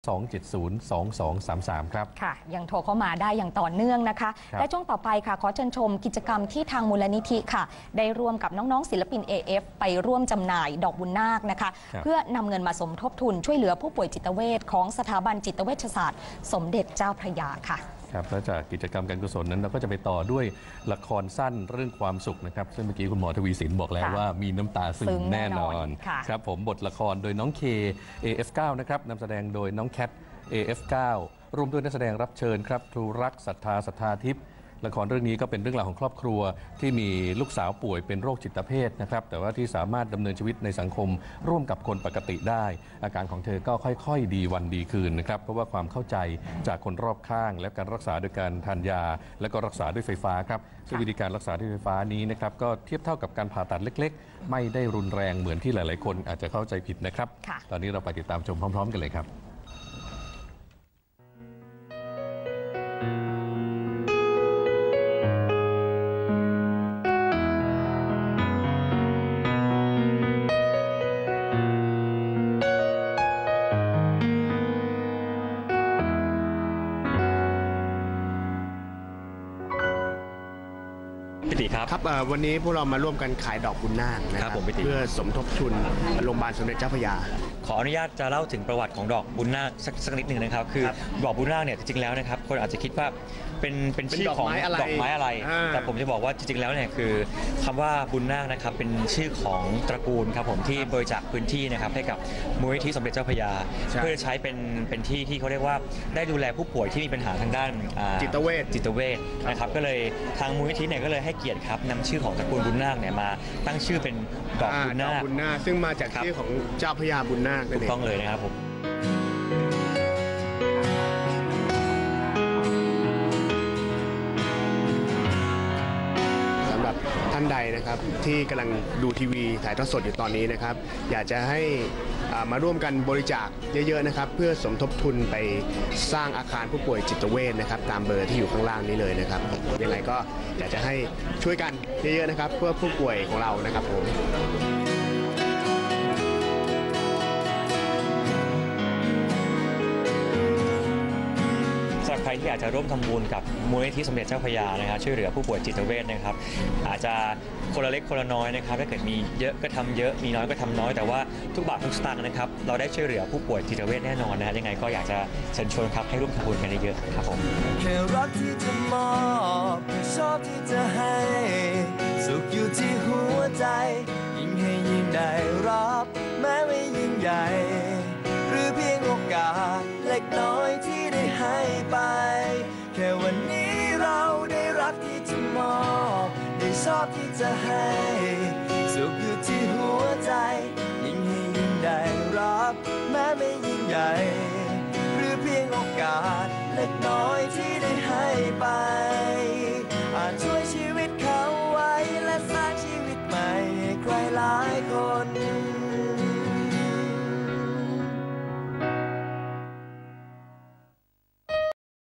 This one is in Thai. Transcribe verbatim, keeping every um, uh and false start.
สองเจ็ดศูนย์ สองสองสามสาม ครับค่ะยังโทรเข้ามาได้อย่างต่อเนื่องนะคะและช่วงต่อไปค่ะขอเชิญชมกิจกรรมที่ทางมูลนิธิค่ะได้ร่วมกับน้องๆศิลปิน เอ เอฟ ไปร่วมจำหน่ายดอกบุญนาคนะคะเพื่อนำเงินมาสมทบทุนช่วยเหลือผู้ป่วยจิตเวชของสถาบันจิตเวชศาสตร์สมเด็จเจ้าพระยาค่ะครับและจากกิจกรรมการกุศลนั้นเราก็จะไปต่อด้วยละครสั้นเรื่องความสุขนะครับซึ่งเมื่อกี้คุณหมอทวีสินบอกแล้วว่ามีน้ำตาซึมแน่นอนครับผมบทละครโดยน้องเค เอ เอฟ เก้า นะครับนำแสดงโดยน้องแคท เอ เอฟ เก้า รวมด้วยนักแสดงรับเชิญครับครูรักศรัทธาศรัทธาทิพย์ละครเรื่องนี้ก็เป็นเรื่องราวของครอบครัวที่มีลูกสาวป่วยเป็นโรคจิตเภทนะครับแต่ว่าที่สามารถดำเนินชีวิตในสังคมร่วมกับคนปกติได้อาการของเธอก็ค่อยๆดีวันดีคืนนะครับเพราะว่าความเข้าใจจากคนรอบข้างและการรักษาโดยการทานยาและก็รักษาด้วยไฟฟ้าครับซึ่งวิธีการรักษาด้วยไฟฟ้านี้นะครับก็เทียบเท่ากับการผ่าตัดเล็กๆไม่ได้รุนแรงเหมือนที่หลายๆคนอาจจะเข้าใจผิดนะครับตอนนี้เราไปติดตามชมพร้อมๆกันเลยครับครับวันนี้พวกเรามาร่วมกันขายดอกบุญนาคนะครับเพื่อสมทบทุนโรงพยาบาลสมเด็จเจ้าพระยาขออนุญาตจะเล่าถึงประวัติของดอกบุญนาคสักสักนิดหนึ่งนะครับคือดอกบุญนาคเนี่ยจริงๆแล้วนะครับคนอาจจะคิดว่าเป็นเป็นชื่อของดอกไม้อะไรแต่ผมจะบอกว่าจริงๆแล้วเนี่ยคือคำว่าบุญนาคนะครับเป็นชื่อของตระกูลครับผมที่บริจาคพื้นที่นะครับให้กับมูลนิธิสมเด็จเจ้าพระยาเพื่อใช้เป็นเป็นที่ที่เขาเรียกว่าได้ดูแลผู้ป่วยที่มีปัญหาทางด้านจิตเวชจิตเวชนะครับก็เลยทางมูลนิธิเนี่ยก็เลยให้เกียรติครับนำชื่อของตระกูลบุญนาคเนี่ยมาตั้งชื่อเป็นดอกบุญนาคซึ่งมาจากชื่อของเจ้าพระยาบุญนาคถูกต้องเลยนะครับผมสำหรับท่านใดนะครับที่กำลังดูทีวีถ่ายทอดสดอยู่ตอนนี้นะครับอยากจะให้มาร่วมกันบริจาคเยอะๆนะครับเพื่อสมทบทุนไปสร้างอาคารผู้ป่วยจิตเวชนะครับตามเบอร์ที่อยู่ข้างล่างนี้เลยนะครับยังไงก็อยากจะให้ช่วยกันเยอะๆนะครับเพื่อผู้ป่วยของเรานะครับผมใครที่อยากจะร่วมทำบุญกับมูลนิธิสมเด็จเจ้าพระยานะครับช่วยเหลือผู้ป่วยจิตเวชนะครับอาจจะคนละเล็กคนละน้อยนะครับถ้าเกิดมีเยอะก็ทำเยอะมีน้อยก็ทำน้อยแต่ว่าทุกบาททุกสตางค์นะครับเราได้ช่วยเหลือผู้ป่วยจิตเวชแน่นอนนะยังไงก็อยากจะเชิญชวนครับให้ร่วมทำบุญกันเยอะๆครับผมแค่รักที่จะมอบชอบที่จะให้สุขอยู่ที่หัวใจยิ่งให้ยิ่งได้รับแม้ไม่ยิ่งใหญ่หรือเพียงโอกาสเล็กน้อยที่ได้ให้ไปแค่วันนี้เราได้รักที่จะมอบได้ชอบที่จะให้สุขอยู่ที่หัวใจยิ่งให้ยิ่งได้รับแม้ไม่ยิ่งใหญ่หรือเพียงโอกาสเล็กน้อยที่ได้ให้ไปอาจช่วยชีวิตเขาไว้และสร้างชีวิตใหม่ให้ใครหลายคน